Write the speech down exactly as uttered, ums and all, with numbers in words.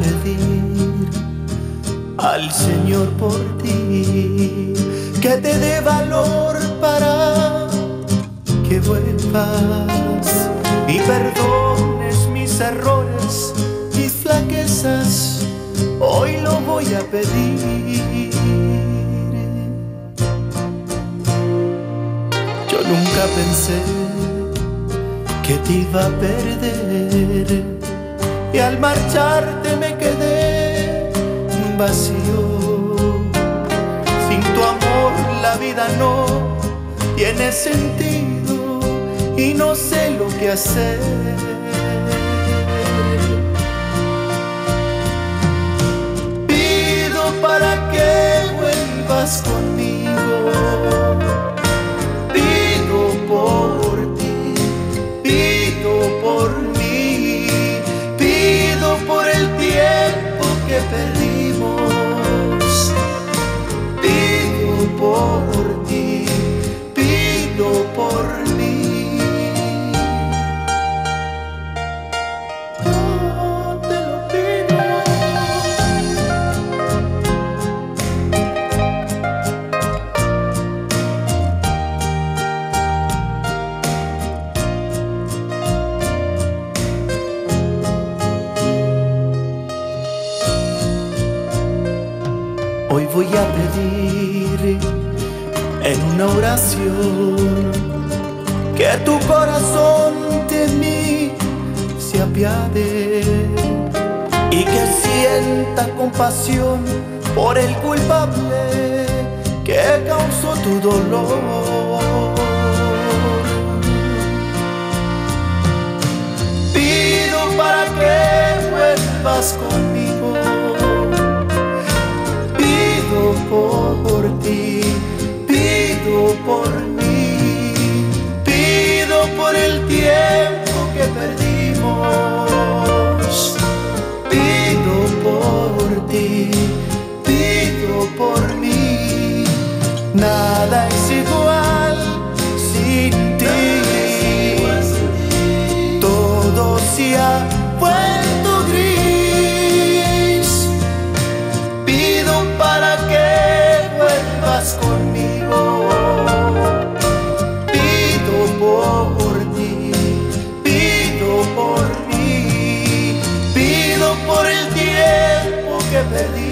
pedir al Señor por ti, que te dé valor para que vuelvas y perdones mis errores, mis flaquezas, hoy lo voy a pedir. Yo nunca pensé que te iba a perder, y al marcharte me quedé vacío. Sin tu amor la vida no tiene sentido y no sé lo que hacer. Pido para que vuelvas conmigo, pido por ti, pido por mí, pido por el tiempo que perdimos, pido por ti, pido por mí. Oh, te lo pido. Hoy voy a pedir en una oración que tu corazón de mí se apiade y que sienta compasión por el culpable que causó tu dolor. Pido para que vuelvas conmigo, pido por ti, pido por mí, pido por el tiempo que perdimos, pido por ti, pido por mí. Nada es igual sin ti, todo se ha vuelto gris. Pido para que vuelvas conmigo, pido por ti, pido por mí, pido por el tiempo que perdí.